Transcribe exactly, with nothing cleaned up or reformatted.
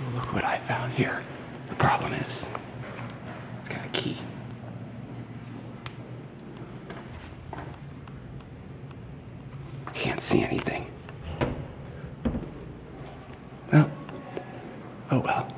Look what I found here. The problem is, it's got a key. Can't see anything. Well, oh well.